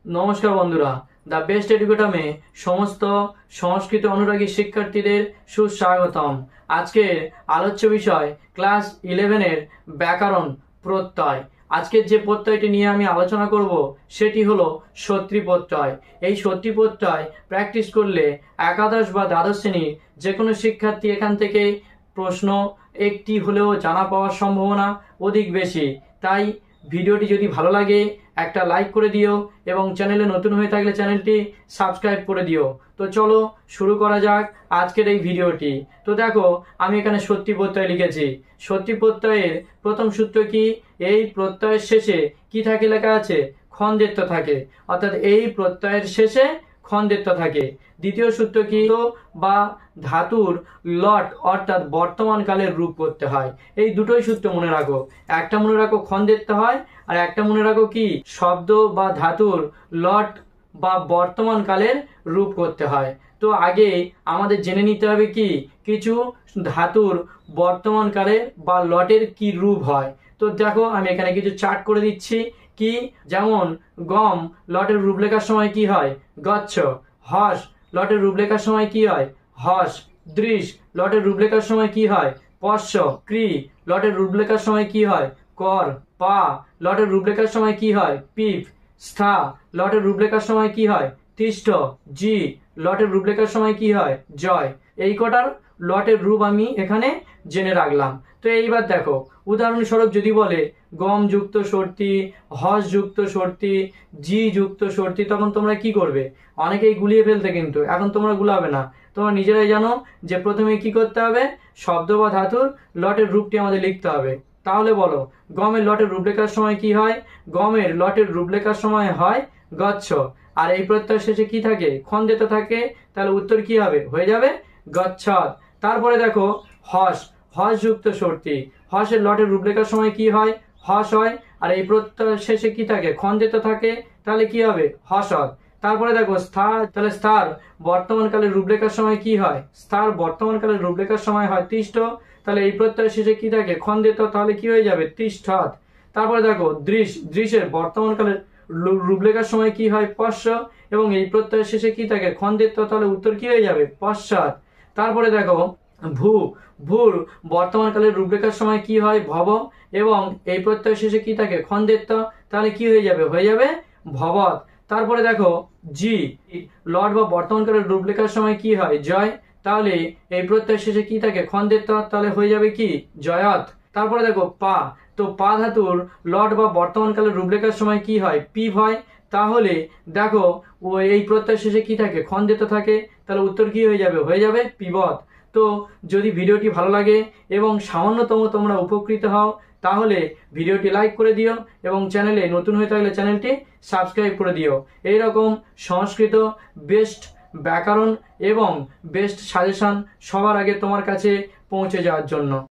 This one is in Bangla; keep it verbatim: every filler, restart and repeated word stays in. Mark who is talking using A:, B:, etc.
A: नमस्कार बंधुरा द बेस्ट एडुकेटमे समस्त संस्कृत अनुरागी शिक्षार्थीदेर सुस्वागतम। आजकेर आलोच्य विषय क्लास इलेवेनेर व्याकरण प्रत्यय। आजकेर जे प्रत्ययटी निये आमी आलोचना करब सेटी हलो सत्री प्रत्यय। এই সত্রি প্রত্যয় প্র্যাকটিস করলে একাদশ বা দ্বাদশ শ্রেণীর যে কোনো শিক্ষার্থী এখান থেকে প্রশ্ন একটি হলেও জানা পাওয়ার সম্ভাবনা অধিক বেশি। তাই ভিডিওটি যদি ভালো লাগে একটা লাইক করে দিও এবং চ্যানেলে নতুন হয়ে থাকলে চ্যানেলটি সাবস্ক্রাইব করে দিও। তো চলো শুরু করা যাক আজকের এই ভিডিওটি। তো দেখো আমি এখানে সত্রি প্রত্যয় লিখেছি। সত্রি প্রত্যয়ের প্রথম সূত্র কি? এই প্রত্যয়ের শেষে কি থাকে লেখা আছে? খন্দেত্ব থাকে, অর্থাৎ এই প্রত্যয়ের শেষে খন্দেত্ব থাকে। দ্বিতীয় সূত্র কি? বা ধাতুর লট অর্থাৎ বর্তমান কালের রূপ করতে হয়। এই দুটোই সূত্র মনে রাখো। একটা মনে রাখো খন্দেত্ব হয়, আর একটা মনে রাখো কি শব্দ বা ধাতুর লট বা বর্তমান কালের রূপ করতে হয়। তো আগে আমাদের জেনে নিতে হবে কি কিছু ধাতুর বর্তমান কালের বা লটের কি রূপ হয়। তো দেখো আমি এখানে কিছু চার্ট করে দিচ্ছি। কি যেমন গম লটের রূপ লেখার সময় কি হয়? গচ্ছ। হস লটের রূপ লেখার সময় কি হয়? হস। দৃশ লটের রূপ লেখার সময় কি হয়? পশ্চ। ক্রি লটের রূপ লেখার সময় কি হয়? কর। পা লটের রূপ লেখার সময় কি হয়? পিপ। স্থা লটের রূপ লেখার সময় কি হয়? তিষ্ঠ। জি লটের রূপ লেখার সময় কি হয়? জয়। এই কটার লটের রূপ আমি এখানে জেনে রাখলাম। তো এইবার দেখো উদাহরণস্বরূপ যদি বলে গম যুক্ত সর্তি, হস যুক্ত সর্তি, জি যুক্ত সর্তি, তখন তোমরা কি করবে? অনেকেই গুলিয়ে ফেলতে, কিন্তু এখন তোমরা গুলাবে না। তোমরা নিজেরাই জানো যে প্রথমে কি করতে হবে, শব্দ বা ধাতুর লটের রূপটি আমাদের লিখতে হবে। তাহলে বলো গমের লটের রূপ লেখার সময় কি হয়? গমের লটের রূপ লেখার সময় হয় গচ্ছ। আর এই প্রত্যয় শেষে কি থাকে? খন্দেত থাকে। তাহলে উত্তর কি হবে? হয়ে যাবে গচ্ছত। তারপরে দেখো হস, হস যুক্ত সর্তি, হসের লটের রূপ লেখার সময় কি হয়? হস হয়। আর এই প্রত্যয় শেষে কি থাকে? খন্দেত থাকে। তাহলে কি হবে? হসৎ। তারপরে দেখো স্থা, তাহলে স্থার বর্তমান কালের রূপ লেখার সময় কি হয়? স্থার বর্তমান কালের রূপ লেখার সময় হয় তিষ্ঠ। তাহলে এই প্রত্যয় শেষে কি থাকে? খন্দেত। তাহলে কি হয়ে যাবে? তিষ্ঠৎ। তারপরে দেখো দৃশ, দৃশের বর্তমান কালের রূপ লেখার সময় কি হয়? পশ্চ, এবং এই প্রত্যয়ের শেষে কি থাকে? খন্দেত। তাহলে উত্তর কি হয়ে যাবে? পশ্চাৎ। তারপরে দেখো ভূ, ভূর বর্তমান কালের রূপরেখার সময় কি হয়? ভব, এবং এই প্রত্যয় শেষে কি থাকে? খন্দেত্ব। তাহলে কি হয়ে যাবে? হয়ে যাবে ভবৎ। তারপরে দেখো জি, লট বা বর্তমান কালের রূপরেখার সময় কি হয়? জয়। তাহলে এই প্রত্যয় শেষে কি থাকে? খন্দেত্ব। তাহলে হয়ে যাবে কি? জয়ৎ। তারপরে দেখো পা, তো পা ধাতুর লট বা বর্তমান কালের রূপরেখার সময় কি হয়? পিভ হয়। তাহলে দেখো ও এই প্রত্যয় শেষে কি থাকে? খন্দেত্ব থাকে। তাহলে উত্তর কি হয়ে যাবে? হয়ে যাবে পিবৎ। তো যদি ভিডিওটি ভালো লাগে এবং সামান্যতম তোমরা উপকৃত হও তাহলে ভিডিওটি লাইক করে দিও এবং চ্যানেলে নতুন হয়ে থাকলে চ্যানেলটি সাবস্ক্রাইব করে দিও। এই রকম সংস্কৃত বেস্ট ব্যাকরণ এবং বেস্ট সাজেশন সবার আগে তোমার কাছে পৌঁছে যাওয়ার জন্য।